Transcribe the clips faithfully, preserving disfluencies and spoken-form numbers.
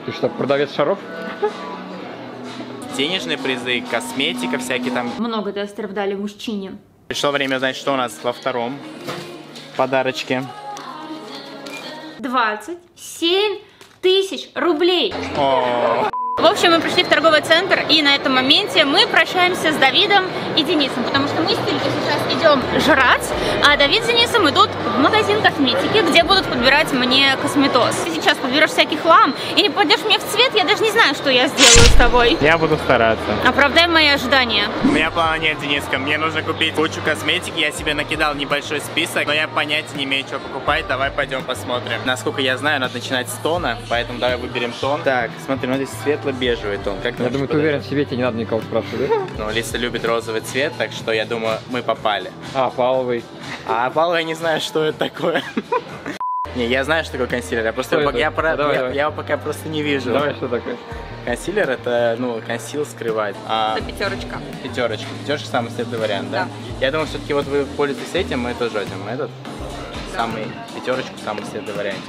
Ты что, продавец шаров? Денежные призы, косметика, всякие там. Много тестеров дали мужчине. Пришло время узнать, что у нас во втором подарочке. двадцать семь тысяч рублей. О. В общем, мы пришли в торговый центр, и на этом моменте мы прощаемся с Давидом и Денисом, потому что мы с Тилькой сейчас идем жрать, а Давид с Денисом идут в магазин косметики, где будут подбирать мне косметоз. Ты сейчас подберешь всякий хлам и не пойдешь мне в цвет, я даже не знаю, что я сделаю с тобой. Я буду стараться. Оправдай мои ожидания. У меня плана нет, Дениска. Мне нужно купить кучу косметики. Я себе накидал небольшой список, но я понятия не имею, что покупать. Давай пойдем посмотрим. Насколько я знаю, надо начинать с тона, поэтому давай выберем тон. Так, смотри, ну здесь светло-бежевый тон. Как я думаю, ты уверен в себе, тебе не надо никого спрашивать, да? Ну, Лиса любит розовый цвет, так что я думаю, мы попали. А, паловый. А паловый, я не знаю, что это такое. Не, я знаю, что такое консилер. Я просто его, я, про, давай, я, давай. я его пока просто не вижу. Давай, что такое? Консилер это, ну, консил скрывать. А... Это пятерочка. Пятерочка. Пятерочка самый светлый вариант, да? Да. Я думаю, все-таки вот вы пользуетесь этим, мы тоже возьмем этот. Да. Самый пятерочку, самый светлый вариантик.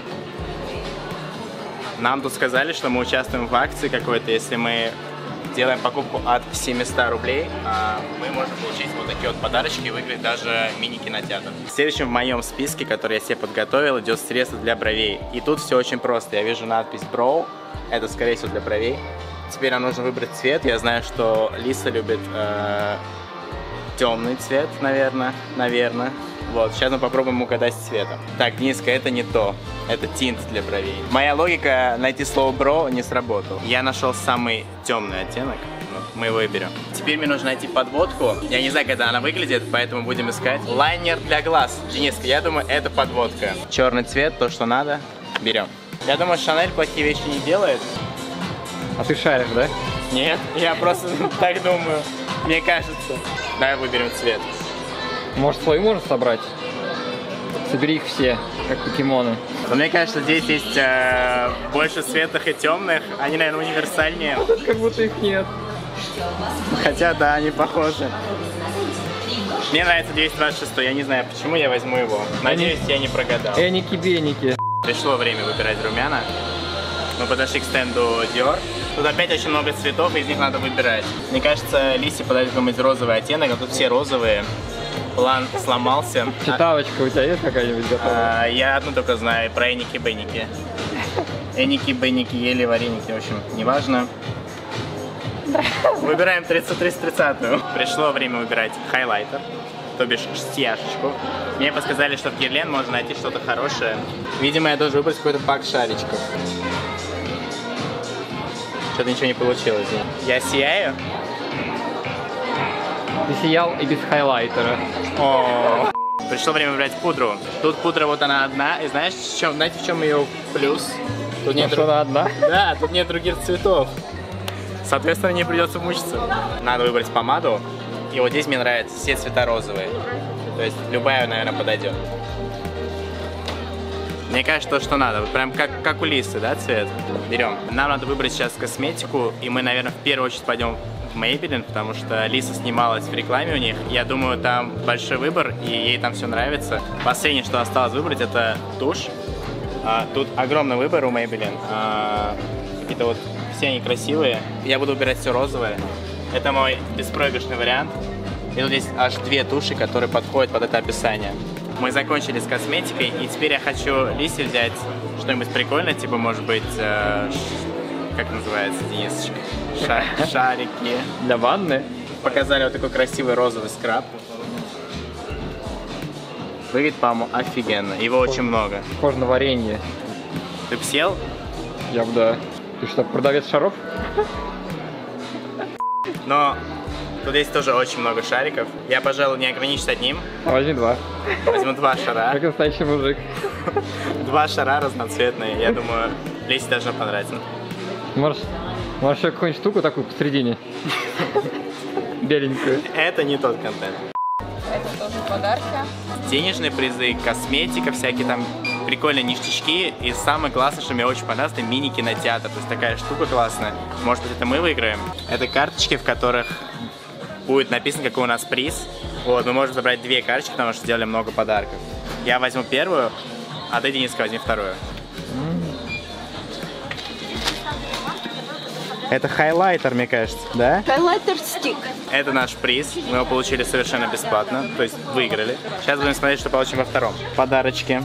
Нам тут сказали, что мы участвуем в акции какой-то, если мы делаем покупку от семисот рублей, мы можем получить вот такие вот подарочки и выиграть даже мини-кинотеатр. Следующим в моем списке, который я себе подготовил, идет средство для бровей. И тут все очень просто. Я вижу надпись Brow, это скорее всего для бровей. Теперь нам нужно выбрать цвет. Я знаю, что Лиса любит э, темный цвет, наверное, наверное. Вот, сейчас мы попробуем угадать с цветом. Так, низко, это не то. Это тинт для бровей. Моя логика найти слово бро не сработала. Я нашел самый темный оттенок. Вот, мы его и берем. Теперь мне нужно найти подводку. Я не знаю, как она выглядит, поэтому будем искать. Лайнер для глаз. Дениска, я думаю, это подводка. Черный цвет, то, что надо. Берем. Я думаю, Шанель плохие вещи не делает. А ты шаришь, да? Нет, я просто так думаю. Мне кажется. Давай выберем цвет. Может, свою можно собрать? Собери их все, как покемоны. Но мне кажется, здесь есть э, больше светлых и темных. Они, наверное, универсальнее. А тут как будто их нет. Хотя, да, они похожи. Мне нравится двести двадцать шесть. Я не знаю, почему я возьму его. Надеюсь, я не прогадал. Эники-беники. Пришло время выбирать румяна. Мы подошли к стенду Dior. Тут опять очень много цветов, и из них надо выбирать. Мне кажется, Лисе подойдет какой-нибудь розовый оттенок, а тут все розовые. План сломался. Читавочка у тебя есть какая-нибудь готовая? А, я одну только знаю, про эники-беники. Эники-беники, ели вареники, в общем, неважно. Выбираем тридцать триста тридцатую. Пришло время выбирать хайлайтер, то бишь стяжечку. Мне подсказали, что в Герлен можно найти что-то хорошее. Видимо, я должен выбрать какой-то пак шаричков. Что-то ничего не получилось. Я сияю. Ты сиял и без хайлайтера. О, пришло время выбрать пудру. Тут пудра вот она одна. И знаешь, в чем, знаете, в чем ее плюс? Тут нет что, она одна? Да, тут нет других цветов. Соответственно, не придется мучиться. Надо выбрать помаду. И вот здесь мне нравятся все цвета розовые. То есть любая, наверное, подойдет. Мне кажется, то, что надо. Вот прям как, как у Лисы, да, цвет? Берем. Нам надо выбрать сейчас косметику. И мы, наверное, в первую очередь пойдем в Maybelline, потому что Лиса снималась в рекламе у них. Я думаю, там большой выбор, и ей там все нравится. Последнее, что осталось выбрать, это тушь. А, тут огромный выбор у Maybelline. А, какие-то вот все они красивые. Я буду выбирать все розовое. Это мой беспроигрышный вариант. И тут есть аж две туши, которые подходят под это описание. Мы закончили с косметикой, и теперь я хочу Лисе взять что-нибудь прикольное, типа, может быть, э, как называется, Денисочка? Ша шарики. Для ванны? Показали вот такой красивый розовый скраб. Выглядит, по-моему, офигенно. Его очень много. Похоже на варенье. Ты бы съел? Я бы, да. Ты что, продавец шаров? Но тут есть тоже очень много шариков. Я, пожалуй, не ограничусь одним. А возьми два. Возьму два шара. Как настоящий мужик. Два шара разноцветные. Я думаю, Лисе должно понравиться. Можешь, можешь еще какую-нибудь штуку такую посередине. Беленькую. Это не тот контент. Это тоже подарки. Денежные призы, косметика, всякие там прикольные ништячки. И самое классное, что мне очень понравилось, это мини-кинотеатр. То есть такая штука классная. Может быть, это мы выиграем. Это карточки, в которых будет написано, какой у нас приз. Вот, мы можем забрать две карточки, потому что сделали много подарков. Я возьму первую, а ты, Дениска, возьми вторую. Это хайлайтер, мне кажется, да? Хайлайтер стик. Это наш приз. Мы его получили совершенно бесплатно. То есть выиграли. Сейчас будем смотреть, что получим во втором. Подарочки.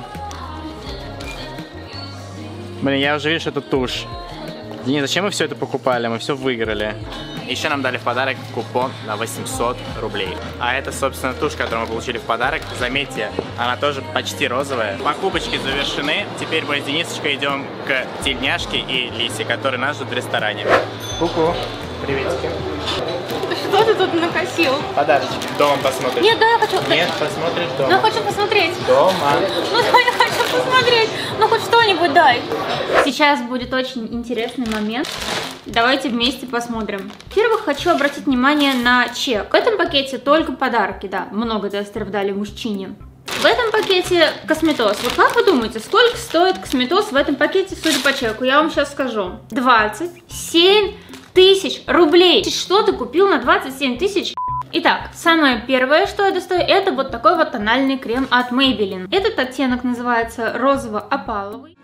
Блин, я уже вижу, что это тушь. Денис, зачем мы все это покупали? Мы все выиграли. Еще нам дали в подарок купон на восемьсот рублей. А это, собственно, тушь, которую мы получили в подарок. Заметьте, она тоже почти розовая. Покупочки завершены. Теперь мы с Денисочкой идем к Тельняшке и Лисе, которые нас ждут в ресторане. Ку-ку. Приветики. Что ты тут накосил? Подарочки. Дома посмотришь. Нет, да, я хочу. Нет, посмотришь дома. Ну, я хочу посмотреть. Дома. Ну, да, я хочу посмотреть. Ну, хоть что-нибудь дай. Сейчас будет очень интересный момент. Давайте вместе посмотрим. Во-первых, хочу обратить внимание на чек. В этом пакете только подарки, да. Много тестеров дали мужчине. В этом пакете косметоз. Вот как вы думаете, сколько стоит косметоз в этом пакете, судя по чеку? Я вам сейчас скажу. двадцать семь тысяч рублей. Что ты купил на двадцать семь тысяч? Итак, самое первое, что я достаю, это вот такой вот тональный крем от Maybelline. Этот оттенок называется розово-опаловый.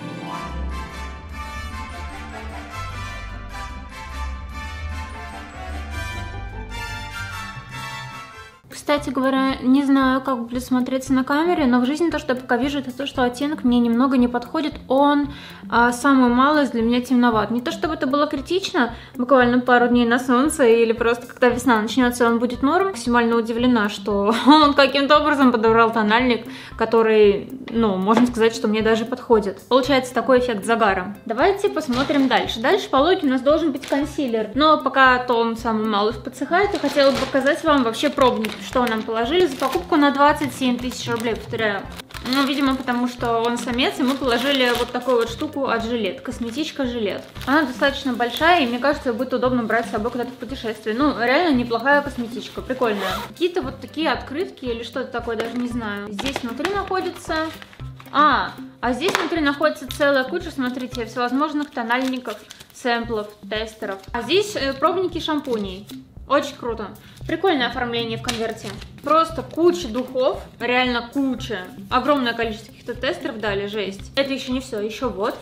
Кстати говоря, не знаю, как будет смотреться на камере, но в жизни то, что я пока вижу, это то, что оттенок мне немного не подходит. Он а, самую малость для меня темноват. Не то, чтобы это было критично, буквально пару дней на солнце или просто когда весна начнется, он будет норм. Максимально удивлена, что он каким-то образом подобрал тональник, который, ну, можно сказать, что мне даже подходит. Получается такой эффект загара. Давайте посмотрим дальше. Дальше по логике у нас должен быть консилер. Но пока тон самый малость подсыхает, я хотела бы показать вам вообще пробник, что нам положили за покупку на двадцать семь тысяч рублей, повторяю. Ну, видимо, потому что он самец, и мы положили вот такую вот штуку от Жилет, косметичка Жилет. Она достаточно большая, и мне кажется, будет удобно брать с собой куда-то в путешествие. Ну, реально неплохая косметичка, прикольная. Какие-то вот такие открытки или что-то такое, даже не знаю. Здесь внутри находится... А, а здесь внутри находится целая куча, смотрите, всевозможных тональников, сэмплов, тестеров. А здесь э, пробники шампуней. Очень круто. Прикольное оформление в конверте. Просто куча духов, реально куча. Огромное количество каких-то тестеров дали, жесть. Это еще не все, еще вот.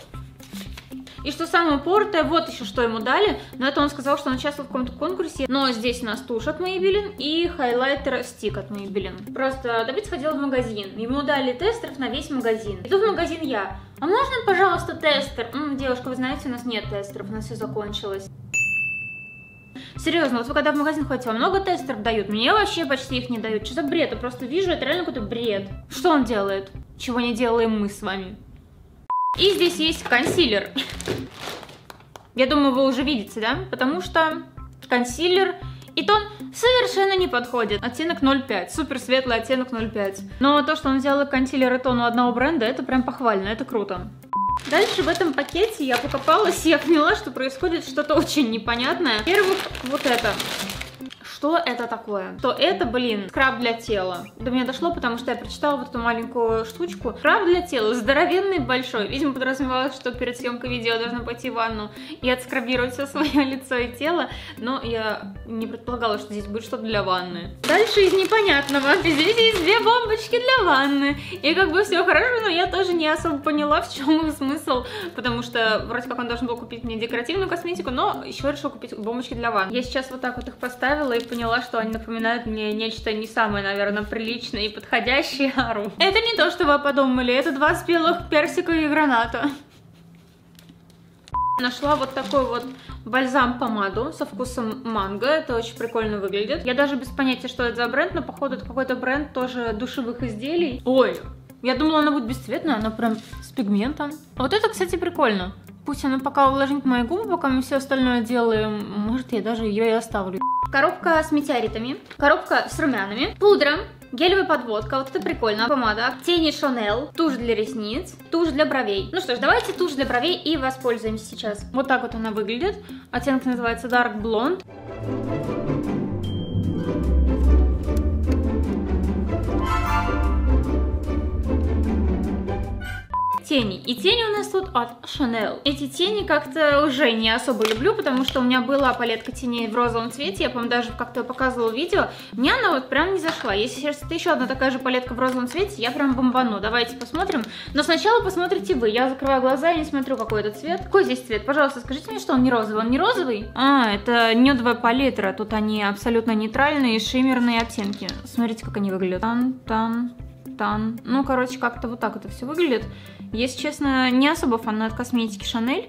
И что самое упоротое, вот еще что ему дали. Но это он сказал, что он участвовал в каком-то конкурсе. Но здесь у нас тушь от Maybelline и хайлайтер стик от Maybelline. Просто Давид сходил в магазин. Ему дали тестеров на весь магазин. Иду в магазин я. А можно, пожалуйста, тестер? М, девушка, вы знаете, у нас нет тестеров, у нас все закончилось. Серьезно, вот вы когда в магазин ходите, вам много тестеров дают? Мне вообще почти их не дают. Что за бред? Я просто вижу, это реально какой-то бред. Что он делает? Чего не делаем мы с вами. И здесь есть консилер. Я думаю, вы уже видите, да? Потому что консилер и тон совершенно не подходит. Оттенок ноль пять. Супер светлый оттенок ноль пять. Но то, что он взял консилер и тон у одного бренда, это прям похвально, это круто. Дальше в этом пакете я покопалась, и я поняла, что происходит что-то очень непонятное. Во-первых, вот это. Что это такое? То это, блин, скраб для тела. До меня дошло, потому что я прочитала вот эту маленькую штучку. Скраб для тела, здоровенный, большой. Видимо, подразумевалось, что перед съемкой видео я должна пойти в ванну и отскрабировать все свое лицо и тело. Но я не предполагала, что здесь будет что-то для ванны. Дальше из непонятного. Здесь есть две бомбочки для ванны. И как бы все хорошо, но я тоже не особо поняла, в чем смысл. Потому что вроде как он должен был купить мне декоративную косметику, но еще решил купить бомбочки для ванны. Я сейчас вот так вот их поставила и поняла, что они напоминают мне нечто не самое, наверное, приличное и подходящее. Ару. Это не то, что вы подумали, это два спелых персика и граната. Нашла вот такой вот бальзам-помаду со вкусом манго. Это очень прикольно выглядит. Я даже без понятия, что это за бренд, но походу это какой-то бренд тоже душевых изделий. Ой, я думала, она будет бесцветная, она прям с пигментом. Вот это, кстати, прикольно. Пусть она пока увлажнит мои губы, пока мы все остальное делаем. Может, я даже ее и оставлю. Коробка с метеоритами, коробка с румянами, пудра, гелевая подводка, вот это прикольно, помада, тени Шанель, тушь для ресниц, тушь для бровей. Ну что ж, давайте тушь для бровей и воспользуемся сейчас. Вот так вот она выглядит. Оттенок называется Dark Blonde. тени. И тени у нас тут от Chanel. Эти тени как-то уже не особо люблю, потому что у меня была палетка теней в розовом цвете. Я, по-моему, даже как-то показывала видео. Мне она вот прям не зашла. Если сейчас это еще одна такая же палетка в розовом цвете, я прям бомбану. Давайте посмотрим. Но сначала посмотрите вы. Я закрываю глаза и не смотрю, какой это цвет. Какой здесь цвет? Пожалуйста, скажите мне, что он не розовый. Он не розовый? А, это нюдовая палитра. Тут они абсолютно нейтральные, шиммерные оттенки. Смотрите, как они выглядят. Тан-тан. Ну, короче, как-то вот так это все выглядит. Если честно, не особо фанат косметики Chanel.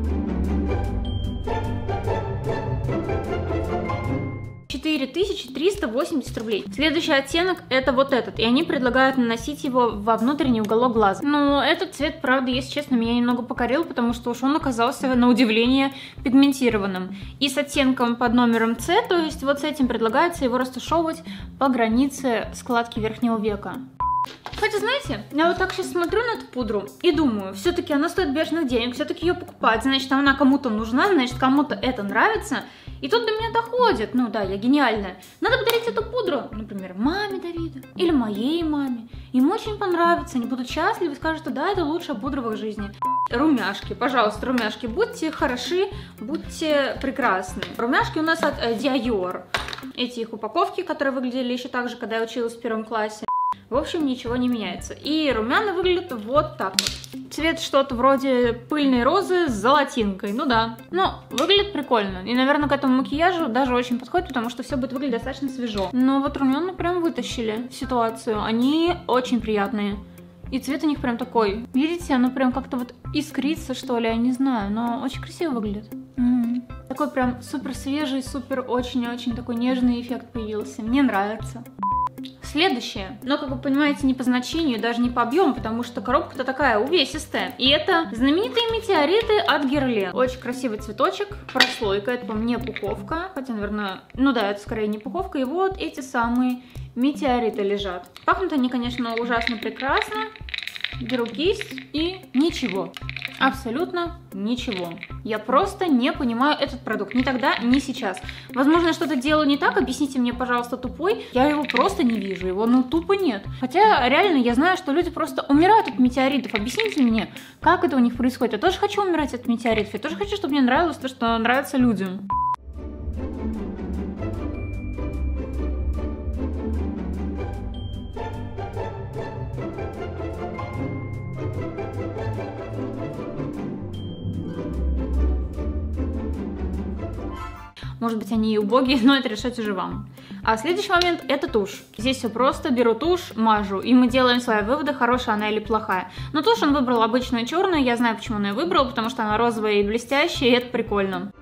четыре тысячи триста восемьдесят рублей. Следующий оттенок это вот этот. И они предлагают наносить его во внутренний уголок глаза. Но этот цвет, правда, если честно, меня немного покорил, потому что уж он оказался, на удивление, пигментированным. И с оттенком под номером С, то есть вот с этим предлагается его растушевывать по границе складки верхнего века. Хотя, знаете, я вот так сейчас смотрю на эту пудру и думаю, все-таки она стоит бешеных денег, все-таки ее покупать, значит, она кому-то нужна, значит, кому-то это нравится. И тут до меня доходит, ну да, я гениальная. Надо подарить эту пудру, например, маме Давида или моей маме. Им очень понравится, они будут счастливы и скажут, что да, это лучшая пудра в их жизни. Румяшки, пожалуйста, румяшки, будьте хороши, будьте прекрасны. Румяшки у нас от э, Dior. Эти их упаковки, которые выглядели еще так же, когда я училась в первом классе. В общем, ничего не меняется. И румяна выглядят вот так вот. Цвет что-то вроде пыльной розы с золотинкой. Ну да. Но выглядит прикольно. И, наверное, к этому макияжу даже очень подходит, потому что все будет выглядеть достаточно свежо. Но вот румяна прям вытащили ситуацию. Они очень приятные. И цвет у них прям такой. Видите, оно прям как-то вот искрится, что ли, я не знаю. Но очень красиво выглядит. М-м-м. Такой прям супер свежий, супер очень-очень такой нежный эффект появился. Мне нравится. Следующее, но, как вы понимаете, не по значению, даже не по объему, потому что коробка-то такая увесистая. И это знаменитые метеориты от Guerlain. Очень красивый цветочек, прослойка, это по мне пуховка, хотя, наверное, ну да, это скорее не пуховка. И вот эти самые метеориты лежат. Пахнут они, конечно, ужасно прекрасно. Беру кисть и ничего. Абсолютно ничего. Я просто не понимаю этот продукт. Ни тогда, ни сейчас. Возможно, я что-то делаю не так. Объясните мне, пожалуйста, тупой. Я его просто не вижу. Его, ну, тупо нет. Хотя, реально, я знаю, что люди просто умирают от метеоритов. Объясните мне, как это у них происходит. Я тоже хочу умирать от метеоритов. Я тоже хочу, чтобы мне нравилось то, что нравится людям. Может быть, они и убогие, но это решать уже вам. А следующий момент – это тушь. Здесь все просто. Беру тушь, мажу, и мы делаем свои выводы, хорошая она или плохая. Но тушь он выбрал обычную черную. Я знаю, почему он ее выбрал, потому что она розовая и блестящая, и это прикольно.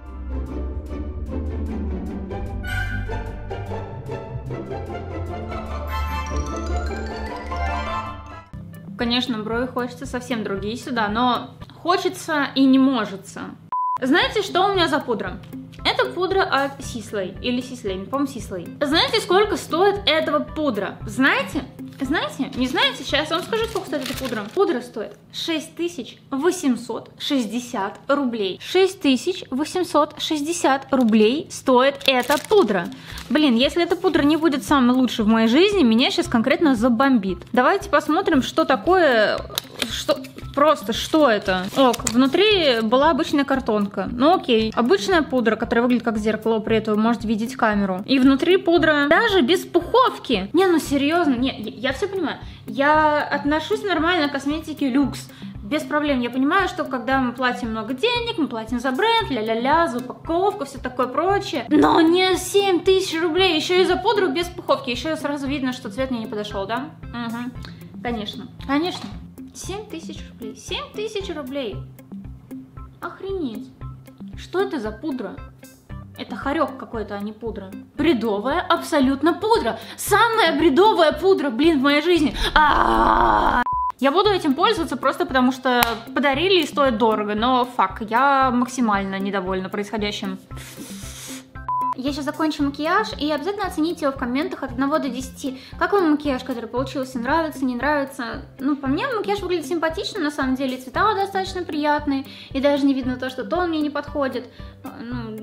Конечно, брови хочется совсем другие сюда, но хочется и не можется. Знаете, что у меня за пудра? Это пудра от Sisley, или Sisley, не помню, Sisley. Знаете, сколько стоит этого пудра? Знаете? Знаете? Не знаете? Сейчас я вам скажу, сколько стоит эта пудра. Пудра стоит шесть тысяч восемьсот шестьдесят рублей. шесть тысяч восемьсот шестьдесят рублей стоит эта пудра. Блин, если эта пудра не будет самой лучшей в моей жизни, меня сейчас конкретно забомбит. Давайте посмотрим, что такое... Что... Просто, что это? Ок, внутри была обычная картонка. Ну окей. Обычная пудра, которая выглядит как зеркало, при этом вы можете видеть камеру. И внутри пудра даже без пуховки. Не, ну серьезно, не, я, я все понимаю. Я отношусь нормально к косметике люкс. Без проблем. Я понимаю, что когда мы платим много денег, мы платим за бренд, ля-ля-ля, за упаковку, все такое прочее. Но не семь тысяч рублей, еще и за пудру без пуховки. Еще сразу видно, что цвет мне не подошел, да? Угу. Конечно. Конечно. семь тысяч рублей. семь тысяч рублей. Охренеть. Что это за пудра? Это хорек какой-то, а не пудра. Бредовая абсолютно пудра. Самая бредовая пудра, блин, в моей жизни. А-а-а! Я буду этим пользоваться просто потому, что подарили и стоит дорого. Но фак, я максимально недовольна происходящим. Я сейчас закончу макияж, и обязательно оцените его в комментах от одного до десяти. Как вам макияж, который получился? Нравится, не нравится? Ну, по мне, макияж выглядит симпатично, на самом деле. Цвета достаточно приятные, и даже не видно то, что тон мне не подходит. Ну,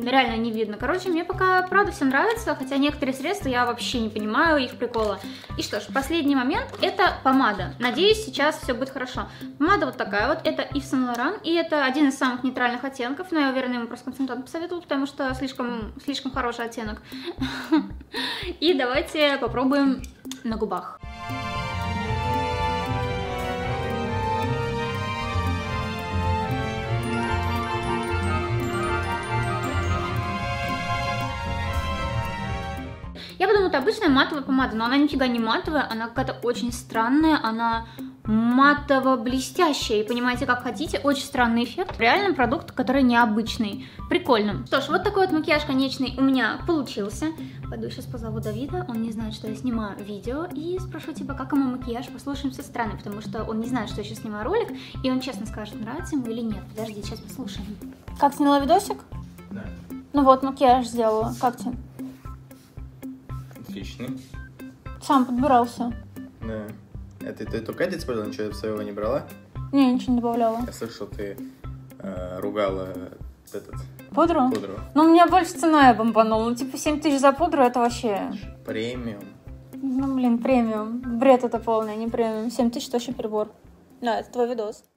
реально не видно. Короче, мне пока, правда, все нравится, хотя некоторые средства я вообще не понимаю их прикола. И что ж, последний момент — это помада. Надеюсь, сейчас все будет хорошо. Помада вот такая вот, это Ив Сен-Лоран, и это один из самых нейтральных оттенков, но я уверена, ему просто консультант посоветовал, потому что слишком, слишком хороший оттенок. И давайте попробуем на губах. Я подумала, это обычная матовая помада, но она нифига не матовая, она какая-то очень странная, она матово-блестящая, и понимаете, как хотите, очень странный эффект. Реально продукт, который необычный, прикольный. Что ж, вот такой вот макияж конечный у меня получился. Пойду сейчас позову Давида, он не знает, что я снимаю видео, и спрошу, типа, как ему макияж, послушаем со стороны, потому что он не знает, что я сейчас снимаю ролик, и он честно скажет, нравится ему или нет. Подожди, сейчас послушаем. Как, сняла видосик? Да. Ну вот, макияж сделала, как тебе? Отличный. Сам подбирался. Да. Это ты только это использовала, ничего своего не брала? Не, ничего не добавляла. Я слышал, ты э, ругала этот... Пудру? Пудру. Ну, у меня больше цена я бомбанула. Ну, типа, семь тысяч за пудру, это вообще... Премиум. Ну, блин, премиум. Бред это полный, не премиум. семь тысяч — это вообще перебор. Да, это твой видос.